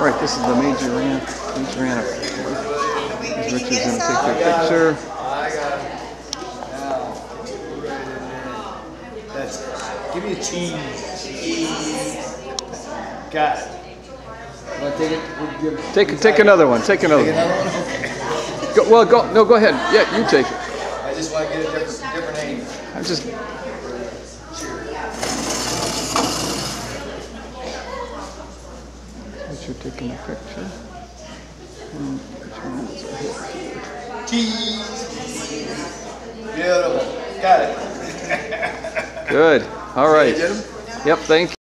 All right, this is the major ran. Rich is going to take their picture. Give me a cheese. Got it. Want to take it? Take another one. Take another one. Okay. Go ahead. Yeah, you take it. I just want to get a different angle. I'm just. You're taking a picture. Cheese. Beautiful. Got it. Good. All right. Yep. Thank you.